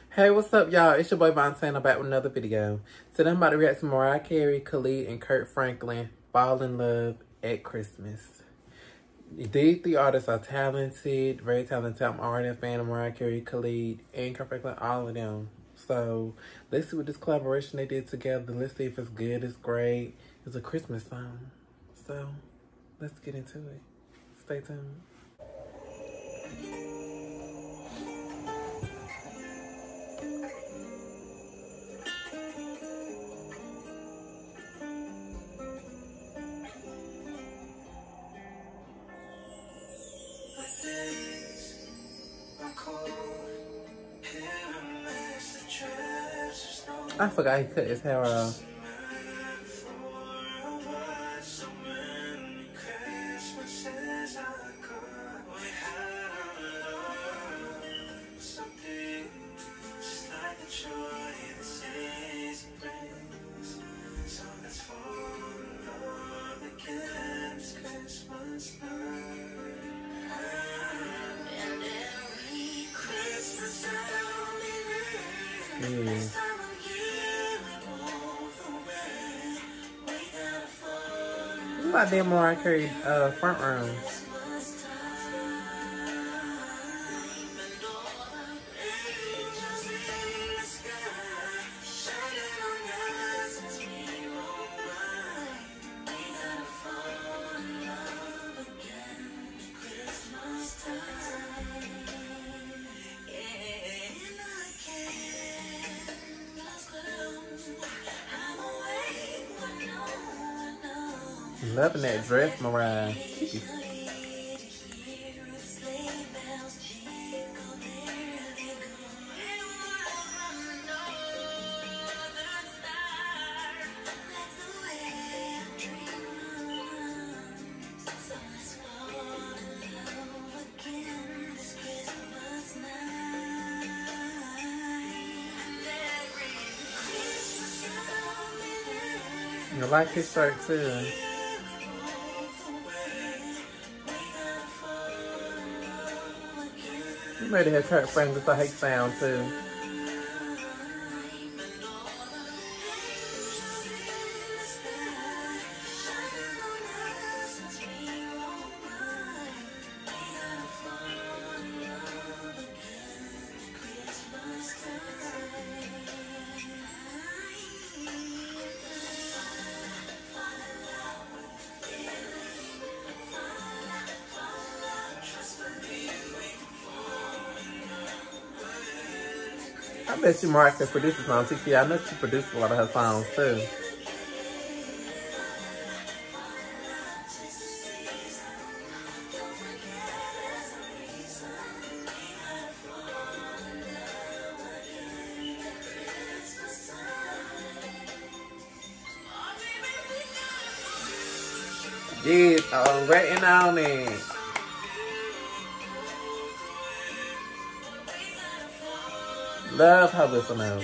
Hey, what's up, y'all? It's your boy Montana back with another video. Today I'm about to react to Mariah, Carey, Khalid, and Kirk Franklin, Fall in Love at Christmas. These three artists are talented, very talented. I'm already a fan of Mariah, Carey, Khalid, and Kirk Franklin, all of them. So, let's see what this collaboration they did together. Let's see if it's good, it's great. It's a Christmas song. So, let's get into it. Stay tuned. I forgot he cut his hair off. Look like that Mariah Carey front room. Loving that dress, Mariah. I like his shirt too. You made it have Kirk Franklin so he sound too. I bet you Mariah can produce a song too. I know she produced a lot of her songs too. Yes, I'm waiting on it. Love her whistle notes.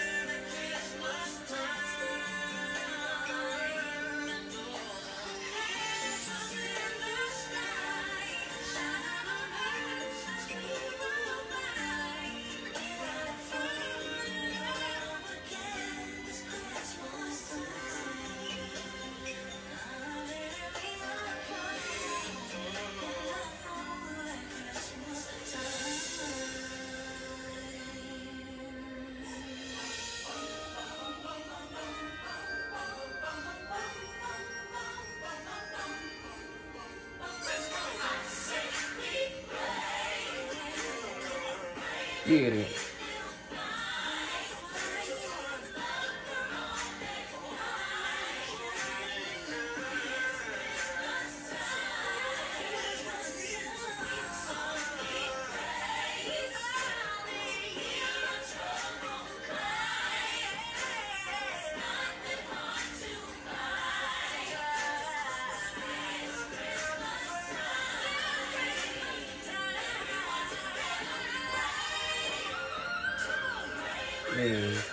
Get it. Yeah.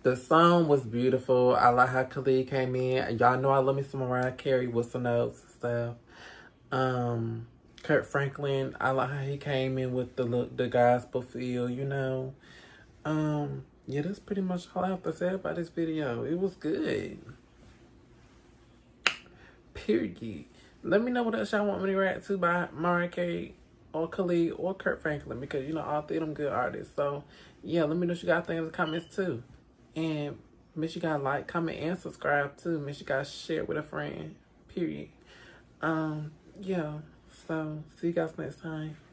The song was beautiful. I like how Khalid came in. Y'all know I love me some Mariah Carey with some notes and stuff. Kirk Franklin, I like how he came in with the gospel feel, you know. Yeah, that's pretty much all I have to say about this video. It was good. Period. Let me know what else y'all want me to react to by Mariah Carey or Khalid or Kirk Franklin, because, you know, all three of them good artists. So, yeah, let me know what you guys think in the comments, too. And make sure you guys like, comment, and subscribe, too. Make sure you guys share with a friend. Period. Yeah. So, see you guys next time.